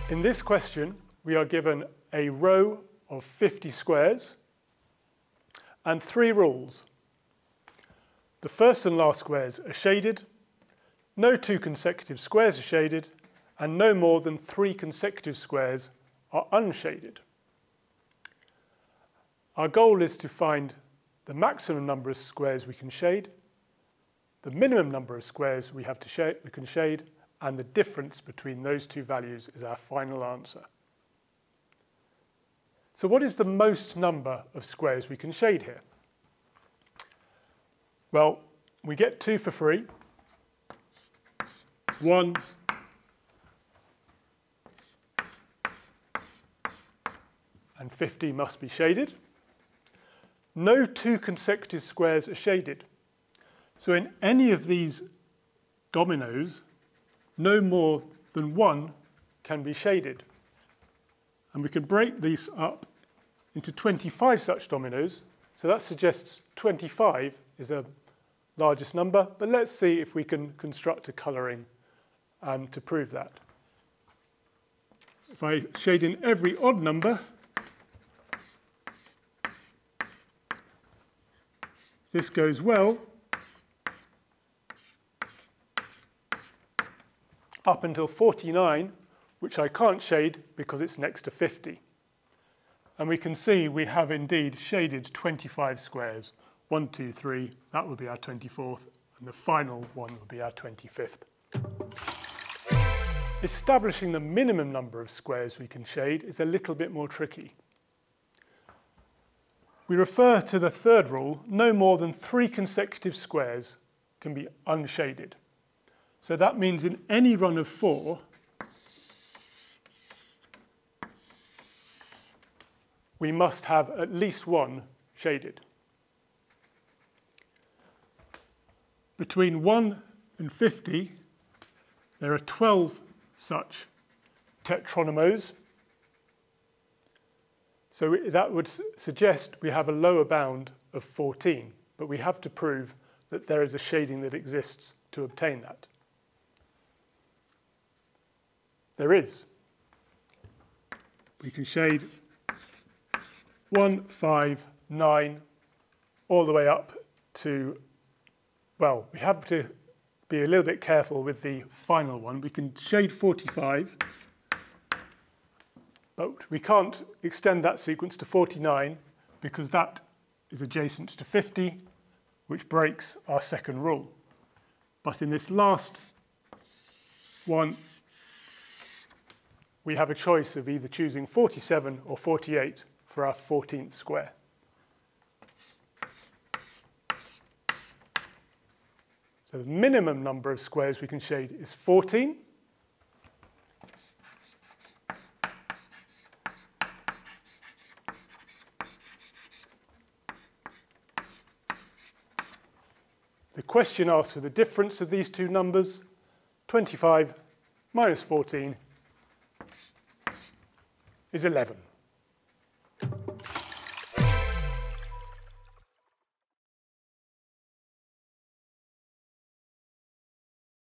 In this question, we are given a row of 50 squares and 3 rules. The first and last squares are shaded, no 2 consecutive squares are shaded, and no more than 3 consecutive squares are unshaded. Our goal is to find the maximum number of squares we can shade, the minimum number of squares we can shade, and the difference between those 2 values is our final answer. So what is the most number of squares we can shade here? Well, we get 2 for free. 1 and 50 must be shaded. No 2 consecutive squares are shaded. So in any of these dominoes, no more than 1 can be shaded. And we can break these up into 25 such dominoes. So that suggests 25 is the largest number. But let's see if we can construct a colouring to prove that. If I shade in every odd number, this goes well up until 49, which I can't shade because it's next to 50. And we can see we have indeed shaded 25 squares. 1, 2, 3, that would be our 24th, and the final one would be our 25th. Establishing the minimum number of squares we can shade is a little bit more tricky. We refer to the third rule, no more than 3 consecutive squares can be unshaded. So that means in any run of 4, we must have at least 1 shaded. Between 1 and 50, there are 12 such tetranomos. So that would suggest we have a lower bound of 14, but we have to prove that there is a shading that exists to obtain that. There is. We can shade 1, 5, 9, all the way up to, well, we have to be a little bit careful with the final one. We can shade 45, but we can't extend that sequence to 49 because that is adjacent to 50, which breaks our second rule. But in this last one, we have a choice of either choosing 47 or 48 for our 14th square. So the minimum number of squares we can shade is 14. The question asks for the difference of these 2 numbers. 25 minus 14 is 11.